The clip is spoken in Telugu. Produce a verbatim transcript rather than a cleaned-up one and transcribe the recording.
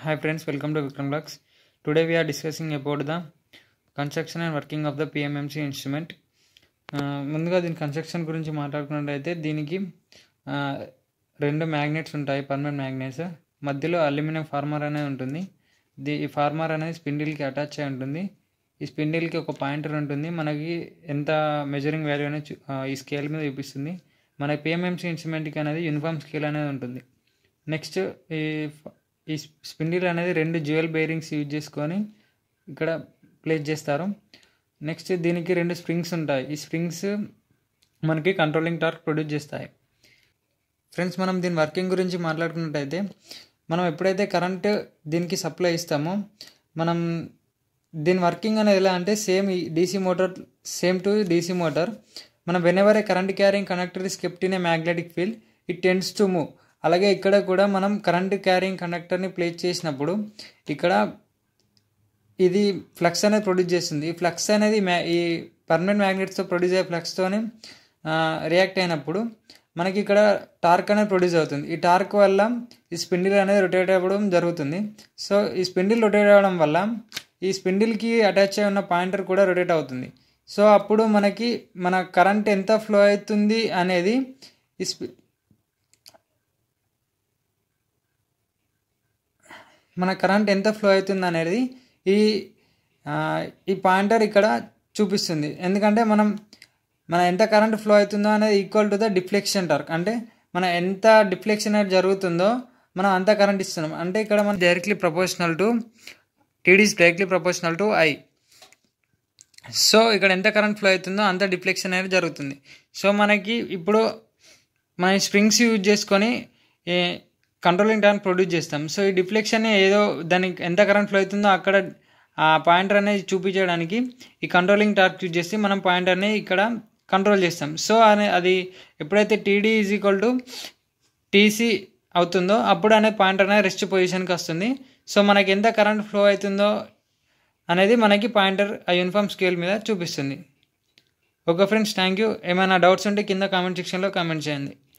Hi friends, welcome to Vikram Vlogs. Today we are discussing about the construction and working of the P M M C instrument. ముందుగా దీని కన్స్ట్రక్షన్ గురించి మాట్లాడుకున్నట్లయితే దీనికి రెండు మ్యాగ్నెట్స్ ఉంటాయి, పర్మనెంట్ మ్యాగ్నెట్స్. మధ్యలో అల్యూమినియం ఫార్మర్ అనేది ఉంటుంది. దీ ఈ ఫార్మర్ అనేది స్పిండిల్కి అటాచ్ అయి ఉంటుంది. ఈ స్పిండిల్కి ఒక పాయింటర్ ఉంటుంది. మనకి ఎంత మెజరింగ్ వాల్యూ అనేది ఈ స్కేల్ మీద చూపిస్తుంది. మన పిఎంఎంసీ ఇన్స్ట్రుమెంట్కి అనేది యూనిఫామ్ స్కేల్ అనేది ఉంటుంది. నెక్స్ట్ ఈ ఈ స్పిండిల్ అనేది రెండు జ్యువెల్ బేరింగ్స్ యూజ్ చేసుకొని ఇక్కడ ప్లేస్ చేస్తారు. నెక్స్ట్ దీనికి రెండు స్ప్రింగ్స్ ఉంటాయి. ఈ స్ప్రింగ్స్ మనకి కంట్రోలింగ్ టార్క్ ప్రొడ్యూస్ చేస్తాయి. ఫ్రెండ్స్, మనం దీని వర్కింగ్ గురించి మాట్లాడుకున్నట్టయితే మనం ఎప్పుడైతే కరెంట్ దీనికి సప్లై ఇస్తామో మనం దీని వర్కింగ్ అనేది ఎలా అంటే same DC motor same to DC motor. మనం whenever a current carrying conductor is kept in a magnetic field it tends to move. అలాగే ఇక్కడ కూడా మనం కరెంట్ క్యారింగ్ కండక్టర్ని ప్లేస్ చేసినప్పుడు ఇక్కడ ఇది ఫ్లక్స్ అనేది ప్రొడ్యూస్ చేస్తుంది. ఈ ఫ్లక్స్ అనేది మ్యా ఈ పర్మనెంట్ మ్యాగ్నెట్స్తో ప్రొడ్యూస్ అయ్యే ఫ్లక్స్తోనే రియాక్ట్ అయినప్పుడు మనకి ఇక్కడ టార్క్ అనేది ప్రొడ్యూస్ అవుతుంది. ఈ టార్క్ వల్ల ఈ స్పిండిల్ అనేది రొటేట్ అవ్వడం జరుగుతుంది. సో ఈ స్పిండిల్ రొటేట్ అవ్వడం వల్ల ఈ స్పిండిల్కి అటాచ్ అయి ఉన్న పాయింటర్ కూడా రొటేట్ అవుతుంది. సో అప్పుడు మనకి మన కరెంట్ ఎంత ఫ్లో అవుతుంది అనేది ఈ స్పి మన కరెంట్ ఎంత ఫ్లో అవుతుంది అనేది ఈ ఈ పాయింటర్ ఇక్కడ చూపిస్తుంది. ఎందుకంటే మనం మన ఎంత కరెంట్ ఫ్లో అవుతుందో అనేది equal to the deflection torque. అంటే మన ఎంత డిఫ్లెక్షన్ అనేది జరుగుతుందో మనం అంత కరెంట్ ఇస్తున్నాం. అంటే ఇక్కడ మనం directly proportional to TD is directly proportional to I. So ఇక్కడ ఎంత కరెంట్ ఫ్లో అవుతుందో అంత డిఫ్లెక్షన్ అనేది జరుగుతుంది. సో మనకి ఇప్పుడు మన స్ప్రింగ్స్ యూజ్ చేసుకొని కంట్రోలింగ్ టార్క్ ప్రొడ్యూస్ చేస్తాం. సో ఈ డిఫ్లెక్షన్ ఏదో దానికి ఎంత కరెంట్ ఫ్లో అవుతుందో అక్కడ ఆ పాయింటర్ అనేది చూపించడానికి ఈ కంట్రోలింగ్ టార్క్ యూజ్ చేసి మనం పాయింటర్ని ఇక్కడ కంట్రోల్ చేస్తాం. సో అనే అది ఎప్పుడైతే TD is equal to TC అవుతుందో అప్పుడు అనే పాయింటర్ అనేది రెస్ట్ పొజిషన్కి వస్తుంది. సో మనకి ఎంత కరెంట్ ఫ్లో అవుతుందో అనేది మనకి పాయింటర్ ఆ యూనిఫామ్ స్కేల్ మీద చూపిస్తుంది. Okay friends, thank you. ఏమైనా డౌట్స్ ఉంటే కింద కామెంట్ సెక్షన్లో కామెంట్ చేయండి.